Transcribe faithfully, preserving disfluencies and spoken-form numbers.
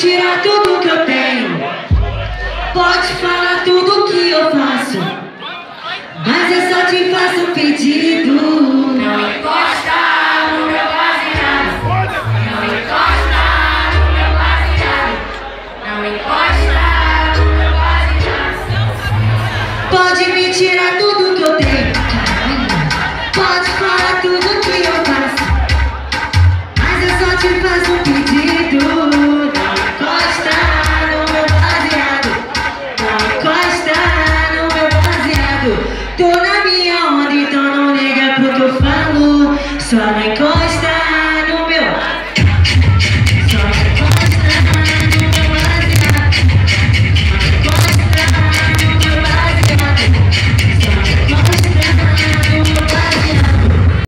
tirar tudo que eu tenho, pode falar tudo que eu faço, mas eu só te faço um pedido. Não importa.